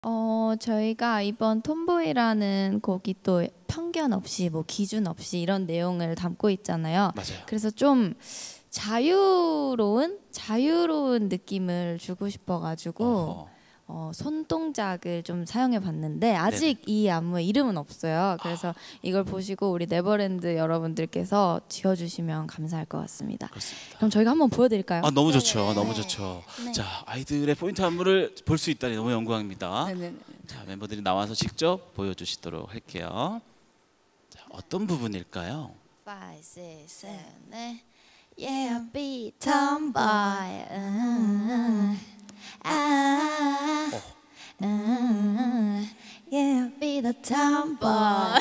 저희가 이번 톰보이라는 곡이 또 편견 없이 뭐 기준 없이 이런 내용을 담고 있잖아요. 맞아요. 그래서 좀 자유로운 느낌을 주고 싶어가지고 손동작을 좀 사용해 봤는데 아직 이 안무의 이름은 없어요. 그래서 이걸 보시고 우리 네버랜드 여러분들께서 지어주시면 감사할 것 같습니다. 그렇습니다. 그럼 저희가 한번 보여드릴까요? 아, 너무 좋죠. 너무 좋죠. 네. 자, 아이들의 포인트 안무를 볼 수 있다니 너무 영광입니다. 네네네. 자, 멤버들이 나와서 직접 보여주시도록 할게요. 자, 어떤 부분일까요? 5, 6, 7, 8 Yeah, be tomboy Yeah, be the tomboy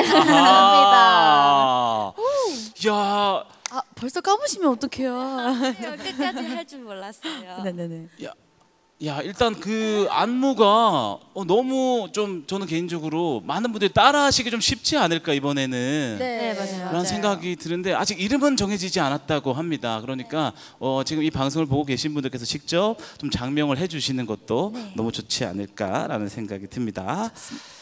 아하. 야, 벌써 까부시면 어떡해요. 끝까지 할 줄 몰랐어요. 네네네. 야, 일단 그 안무가 너무 좀 저는 개인적으로 많은 분들이 따라하시기 좀 쉽지 않을까 이번에는. 네, 맞아요. 그런 생각이 드는데 아직 이름은 정해지지 않았다고 합니다. 그러니까 지금 이 방송을 보고 계신 분들께서 직접 좀 장명을 해주시는 것도 너무 좋지 않을까라는 생각이 듭니다. 좋습니다.